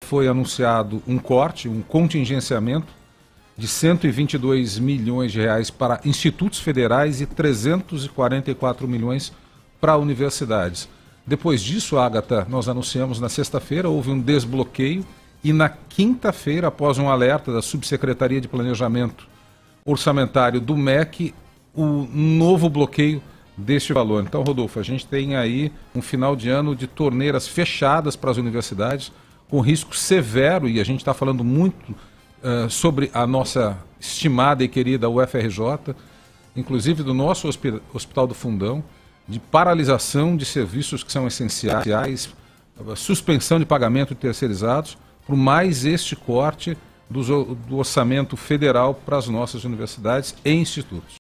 foi anunciado um corte, um contingenciamento de 122 milhões de reais para institutos federais e 344 milhões para universidades. Depois disso, Agatha, nós anunciamos na sexta-feira, houve um desbloqueio e na quinta-feira, após um alerta da Subsecretaria de Planejamento Orçamentário do MEC, o novo bloqueio deste valor. Então, Rodolfo, a gente tem aí um final de ano de torneiras fechadas para as universidades, com risco severo, e a gente está falando muito sobre a nossa estimada e querida UFRJ, inclusive do nosso Hospital do Fundão, de paralisação de serviços que são essenciais, suspensão de pagamento de terceirizados, por mais este corte do orçamento federal para as nossas universidades e institutos.